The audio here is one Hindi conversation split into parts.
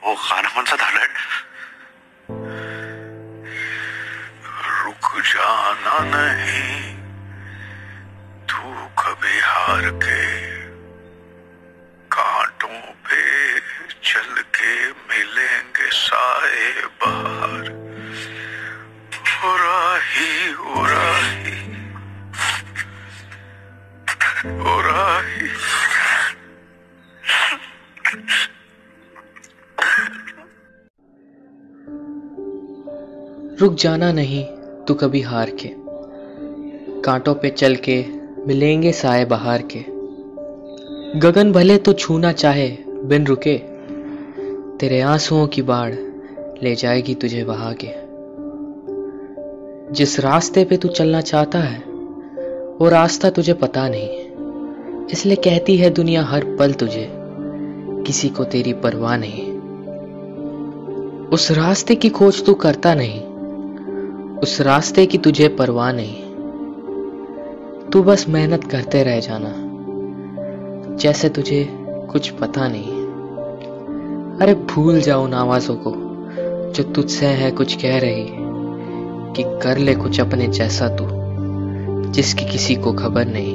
वो खाना कौन सा था डैड? रुक जाना नहीं तू कभी हार के, कांटों पे चल के मिलेंगे साए बाहर। ओ राही ओ राही ओ राही। रुक जाना नहीं तू कभी हार के, कांटों पे चल के मिलेंगे साए बहार के। गगन भले तू छूना चाहे बिन रुके, तेरे आंसुओं की बाढ़ ले जाएगी तुझे बहा के। जिस रास्ते पे तू चलना चाहता है वो रास्ता तुझे पता नहीं, इसलिए कहती है दुनिया हर पल तुझे, किसी को तेरी परवाह नहीं। उस रास्ते की खोज तू करता नहीं, उस रास्ते की तुझे परवाह नहीं। तू बस मेहनत करते रह जाना, जैसे तुझे कुछ पता नहीं। अरे भूल जा उन आवाजों को जो तुझसे है कुछ कह रही, कि कर ले कुछ अपने जैसा तू, जिसकी किसी को खबर नहीं।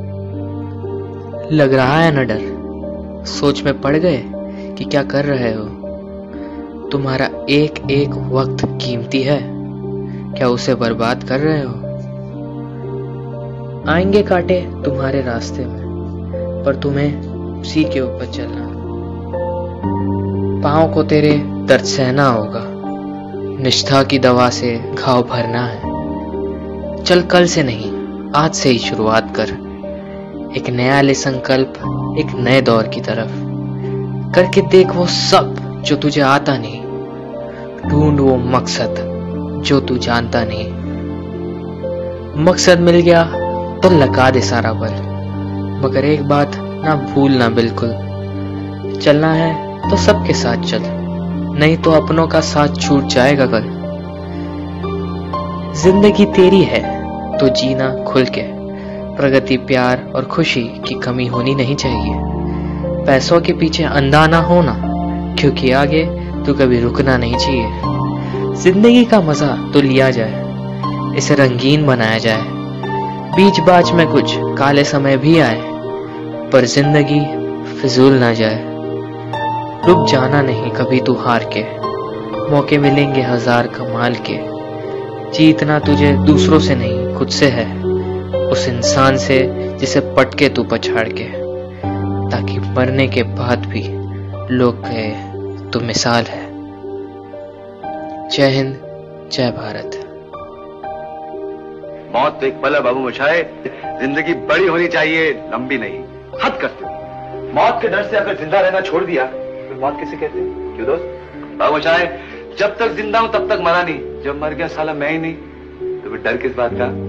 लग रहा है न डर, सोच में पड़ गए कि क्या कर रहे हो। तुम्हारा एक एक वक्त कीमती है, क्या उसे बर्बाद कर रहे हो। आएंगे कांटे तुम्हारे रास्ते में, पर तुम्हें उसी के ऊपर चलना। पाँव को तेरे दर्द सहना होगा, निष्ठा की दवा से घाव भरना है। चल कल से नहीं आज से ही शुरुआत कर, एक नया ले संकल्प एक नए दौर की तरफ। करके देख वो सब जो तुझे आता नहीं, ढूंढ वो मकसद जो तू जानता नहीं। मकसद मिल गया तो लगा दे सारा बल, मगर एक बात ना भूलना बिल्कुल, चलना है तो सबके साथ चल, नहीं तो अपनों का साथ छूट जाएगा कल। जिंदगी तेरी है तो जीना खुल के, प्रगति प्यार और खुशी की कमी होनी नहीं चाहिए। पैसों के पीछे अंधा ना होना, क्योंकि आगे तो कभी रुकना नहीं चाहिए। जिंदगी का मजा तो लिया जाए, इसे रंगीन बनाया जाए। बीच बाच में कुछ काले समय भी आए, पर जिंदगी फिजूल ना जाए। रुक जाना नहीं कभी तू हार के, मौके मिलेंगे हजार कमाल के। जीतना तुझे दूसरों से नहीं खुद से है, उस इंसान से जिसे पटके तू पछाड़ के, ताकि मरने के बाद भी लोग कहे तू मिसाल है। जय हिंद, जय भारत। मौत तो एक पल है बाबू मोशाय, जिंदगी बड़ी होनी चाहिए, लंबी नहीं। हद करते हो, मौत के डर से अगर जिंदा रहना छोड़ दिया तो मौत किसे कहते हैं? क्यों दोस्त? बाबू मोशाय, जब तक जिंदा हूं तब तक मरा नहीं, जब मर गया साला मैं ही नहीं, तो फिर डर किस बात का?